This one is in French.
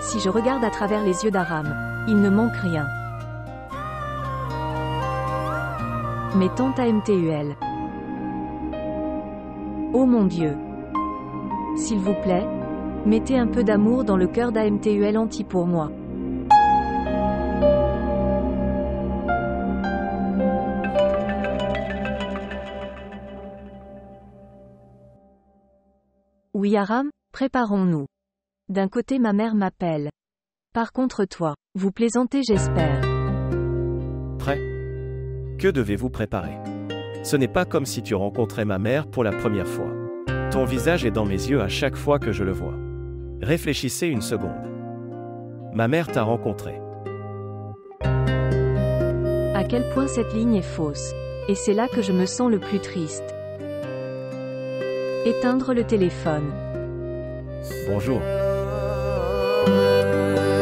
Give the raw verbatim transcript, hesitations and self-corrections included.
Si je regarde à travers les yeux d'Aram, il ne manque rien. Mes tantes A M T U L. Oh mon Dieu. S'il vous plaît, mettez un peu d'amour dans le cœur d'A M T U L anti pour moi. Oui Aram, préparons-nous. D'un côté ma mère m'appelle. Par contre toi, vous plaisantez j'espère. Prêt? Que devez-vous préparer? Ce n'est pas comme si tu rencontrais ma mère pour la première fois. Ton visage est dans mes yeux à chaque fois que je le vois. Réfléchissez une seconde. Ma mère t'a rencontré. À quel point cette ligne est fausse. Et c'est là que je me sens le plus triste. Éteindre le téléphone. Bonjour.